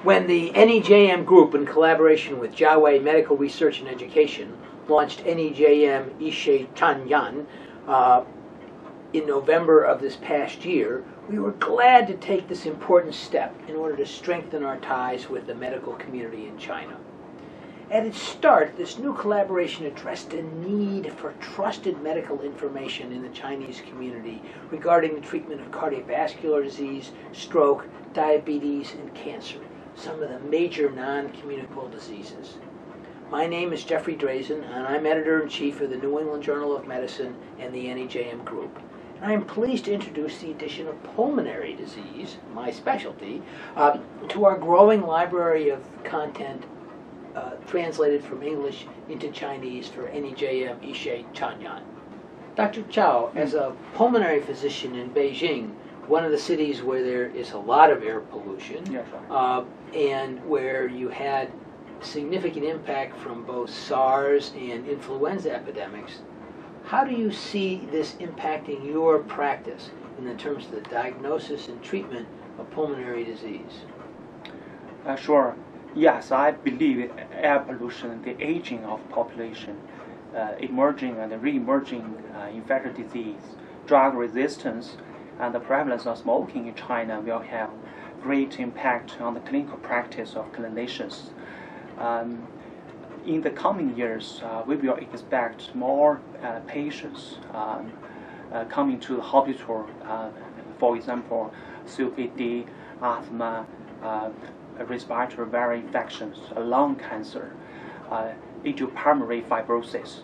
When the NEJM group, in collaboration with Xue Medical Research and Education, launched NEJM Xue Qian Yan in November of this past year, we were glad to take this important step in order to strengthen our ties with the medical community in China. At its start, this new collaboration addressed a need for trusted medical information in the Chinese community regarding the treatment of cardiovascular disease, stroke, diabetes, and cancer, some of the major non-communicable diseases. My name is Jeffrey Drazen, and I'm Editor-in-Chief of the New England Journal of Medicine and the NEJM Group. And I'm pleased to introduce the addition of pulmonary disease, my specialty, to our growing library of content translated from English into Chinese for NEJM Xue Qian Yan. Dr. Qiao, as a pulmonary physician in Beijing, one of the cities where there is a lot of air pollution, and where you had significant impact from both SARS and influenza epidemics, how do you see this impacting your practice in the terms of the diagnosis and treatment of pulmonary disease? Sure. Yes, I believe air pollution, the aging of population, emerging and re-emerging infectious disease, drug resistance, and the prevalence of smoking in China will have great impact on the clinical practice of clinicians. In the coming years, we will expect more patients coming to the hospital, for example, COPD, asthma, respiratory viral infections, lung cancer, pulmonary fibrosis.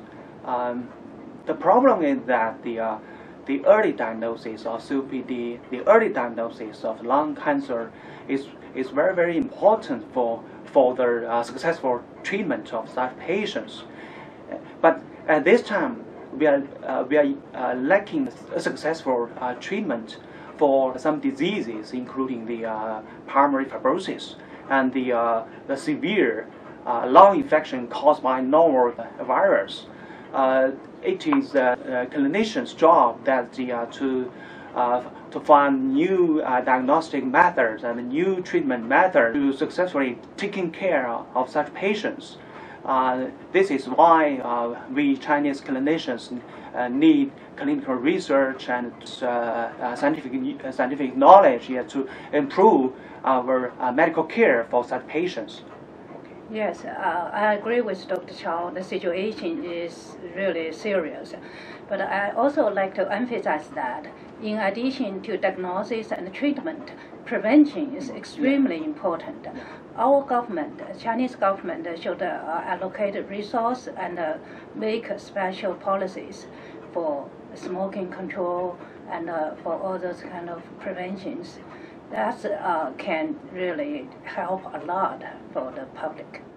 The problem is that the early diagnosis of COPD, the early diagnosis of lung cancer is very, very important for the successful treatment of such patients. But at this time, we are lacking a successful treatment for some diseases, including the pulmonary fibrosis and the severe lung infection caused by novel virus. It is the clinician's job to find new diagnostic methods and new treatment methods to successfully taking care of such patients. This is why we Chinese clinicians need clinical research and scientific knowledge to improve our medical care for such patients. Yes, I agree with Dr. Qiao. The situation is really serious. But I also like to emphasize that in addition to diagnosis and treatment, prevention is extremely important. Our government, Chinese government, should allocate resource and make special policies for smoking control and for all those kind of preventions. That can really help a lot for the public.